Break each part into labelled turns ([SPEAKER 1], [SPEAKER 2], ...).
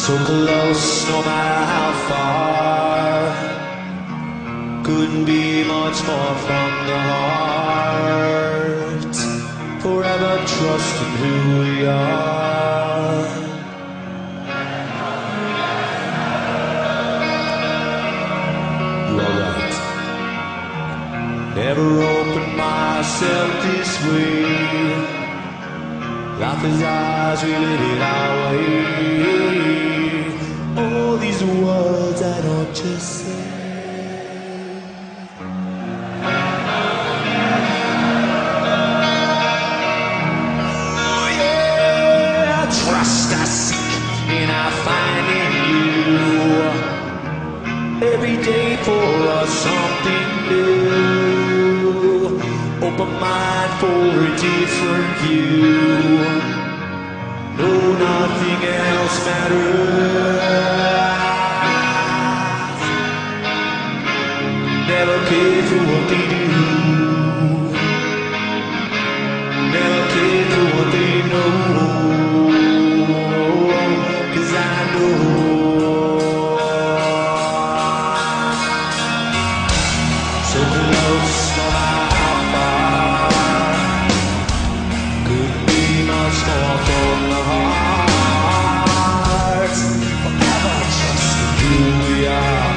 [SPEAKER 1] So close, no matter how far. Couldn't be much more from the heart. Forever trusting who we are. You are right. Never opened myself this way. Life is ours, we live it our way. All these words I don't just say. Oh yeah, trust I seek and I find in you. Every day for us something new. Open mind for a different view. No, nothing else matters. Never care for what they do. Never care for what they know. 'Cause I know. So close, no matter how far. Couldn't be much more from the heart. Forever trusting who we are.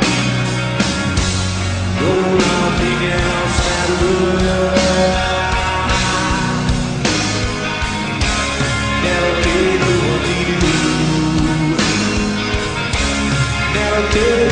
[SPEAKER 1] No, nothing else matters. Never care for what we do. Never care.